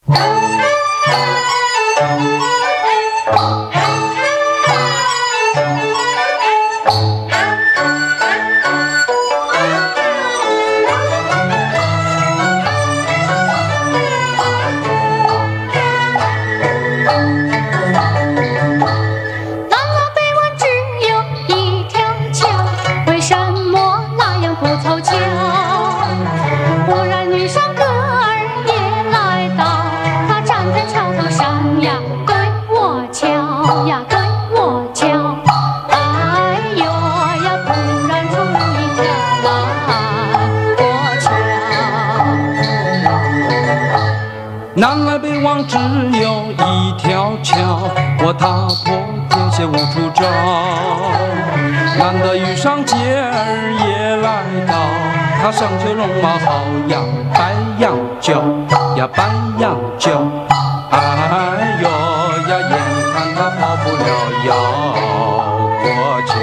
南来北往只有一条桥，我踏破铁鞋无处找。难得遇上姐儿也来到，她上秋绒毛好呀，白羊角呀白羊角，哎呦呀，眼看她跑不了要过桥。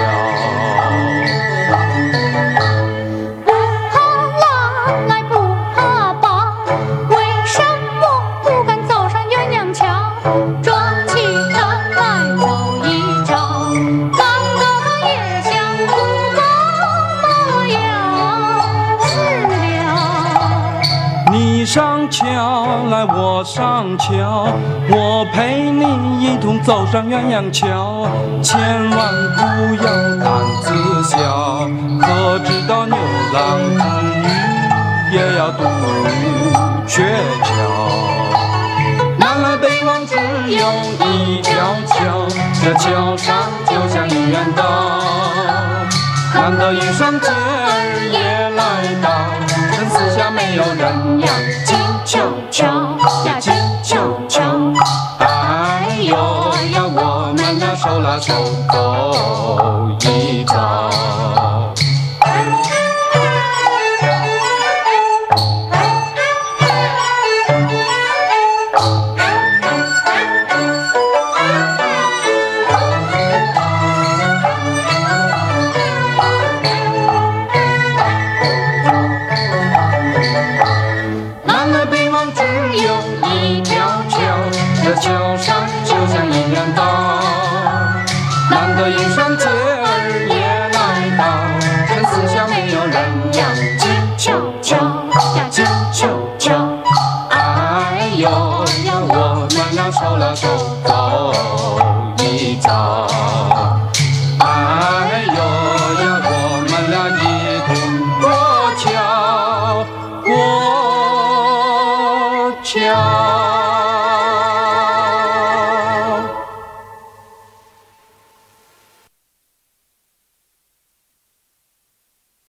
你上桥来，我上桥，我陪你一同走上鸳鸯桥。千万不要胆子小，可知道牛郎织女也要渡鹊桥。南来北往只有一条桥，这桥上就像一元道。难得遇上姐儿也来到，人四下没有人呀，静悄悄呀静悄悄，哎呦呀，我们俩手拉手走一遭。这桥上就像一元道，难得遇上姐儿也来到，人四下没有人呀，静悄悄呀静悄悄，哎呦呀，我们俩手拉手走一遭，哎呦呀，我们俩一同过桥，过桥。